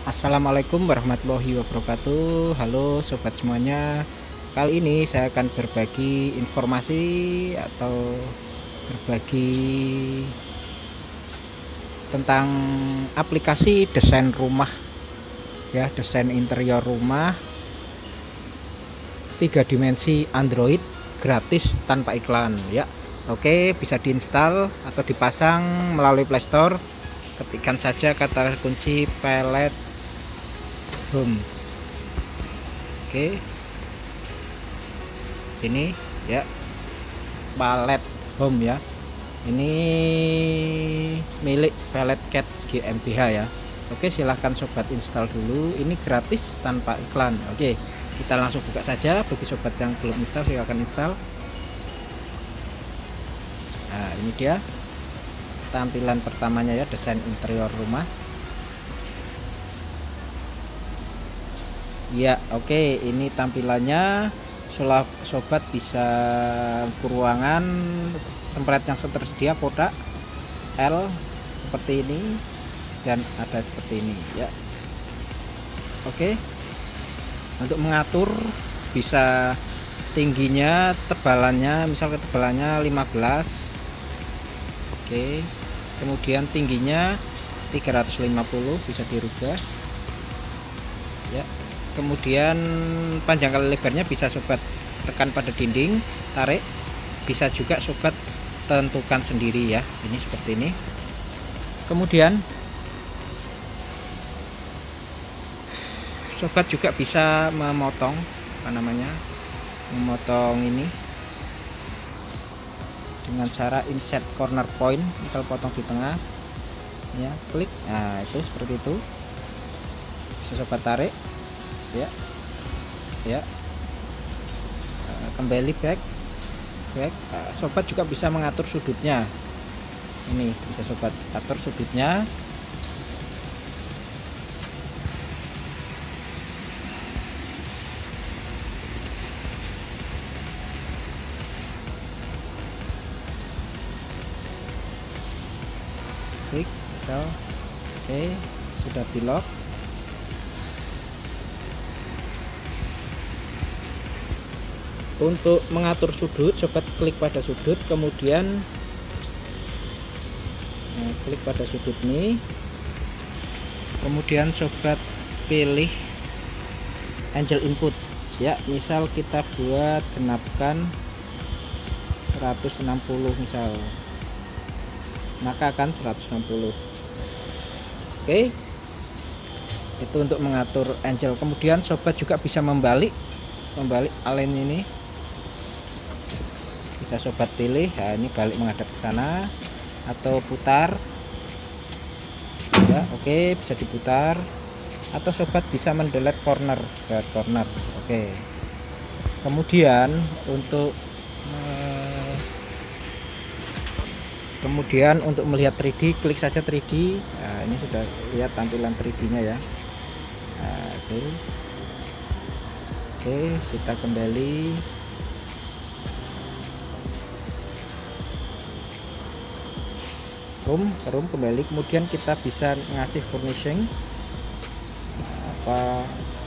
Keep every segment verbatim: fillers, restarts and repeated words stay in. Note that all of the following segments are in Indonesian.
Assalamualaikum warahmatullahi wabarakatuh. Halo sobat semuanya. Kali ini saya akan berbagi informasi atau berbagi tentang aplikasi desain rumah ya, desain interior rumah tiga dimensi Android gratis tanpa iklan ya. Oke, bisa diinstal atau dipasang melalui Play Store. Ketikkan saja kata kunci pelet home. Oke, ini ya, palet home ya, ini milik Pelet Cat G m b h ya. Oke, silahkan sobat install dulu, ini gratis tanpa iklan. Oke, kita langsung buka saja. Bagi sobat yang belum install, silahkan install. Nah, ini dia tampilan pertamanya ya, desain interior rumah ya. Oke, ini tampilannya. Sobat bisa ruangan template yang tersedia kotak L seperti ini dan ada seperti ini ya. Oke, untuk mengatur bisa tingginya, tebalannya, misal ketebalannya lima belas. Oke, kemudian tingginya tiga ratus lima puluh bisa dirubah ya. Kemudian panjang kali lebarnya bisa sobat tekan pada dinding, tarik, bisa juga sobat tentukan sendiri ya. Ini seperti ini. Kemudian sobat juga bisa memotong apa namanya memotong ini dengan cara insert corner point, kita potong di tengah ya, klik. Nah, itu seperti itu, bisa sobat tarik ya ya. Kembali back back sobat juga bisa mengatur sudutnya. Ini bisa sobat atur sudutnya. Klik misal. Oke, sudah di lock. Untuk mengatur sudut, sobat klik pada sudut, kemudian nah, klik pada sudut ini, kemudian sobat pilih angle input ya. Misal kita buat genapkan seratus enam puluh misal, maka akan seratus enam puluh. Oke, itu untuk mengatur angle. Kemudian sobat juga bisa membalik membalik align ini, bisa sobat pilih. Nah, ini balik menghadap ke sana atau putar ya. Oke, bisa diputar atau sobat bisa mendelete corner ke corner. Oke, kemudian untuk eh, kemudian untuk melihat tiga D, klik saja tiga D. Nah, ini sudah lihat tampilan tiga D nya ya. Nah, oke. Oke, kita kembali. Room, room kembali. Kemudian kita bisa ngasih furnishing apa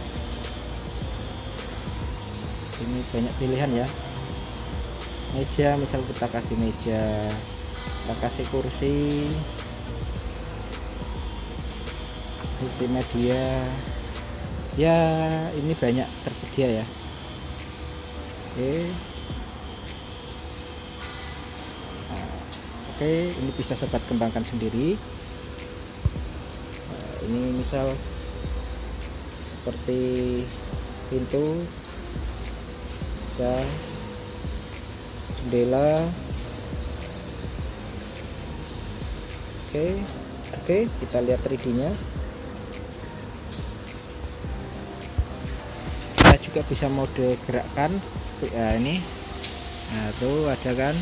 ini, banyak pilihan ya. Meja, misal kita kasih meja, kita kasih kursi, multimedia ya, ini banyak tersedia ya. Oke. Oke, ini bisa sobat kembangkan sendiri. Nah, ini misal seperti pintu, bisa jendela. Oke, oke, kita lihat tiga D nya. Kita juga bisa mode gerakkan. Nah, ini, nah tuh ada kan.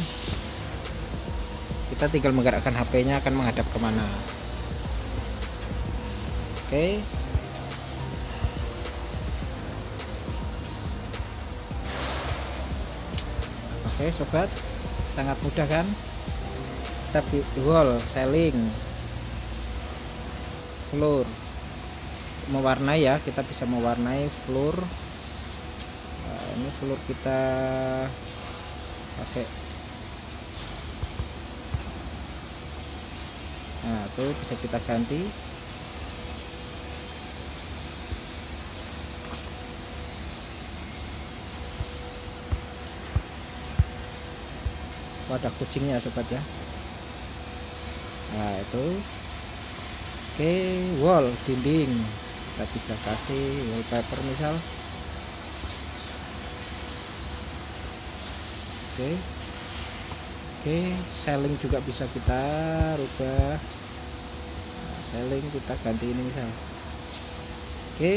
Kita tinggal menggerakkan H P-nya akan menghadap kemana. Oke. Oke sobat, sangat mudah kan. Tapi wall, ceiling, floor, mewarnai ya, kita bisa mewarnai floor. Nah, ini floor kita pakai, nah itu bisa kita ganti. Wadah kucingnya sobat ya. Nah itu oke. Wall dinding kita bisa kasih wallpaper misal. Oke oke ceiling juga bisa kita rubah. Nah, ceiling kita ganti ini misal. Oke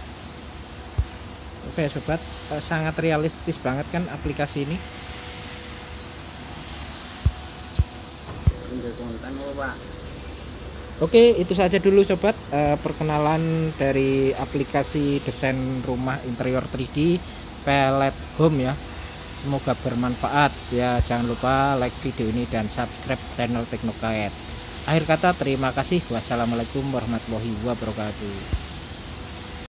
oke sobat, sangat realistis banget kan aplikasi ini. Oke, itu saja dulu sobat, eh, perkenalan dari aplikasi desain rumah interior tiga D Pelet Home ya. Semoga bermanfaat ya. Jangan lupa like video ini dan subscribe channel Teknokaet. Akhir kata terima kasih. Wassalamualaikum warahmatullahi wabarakatuh.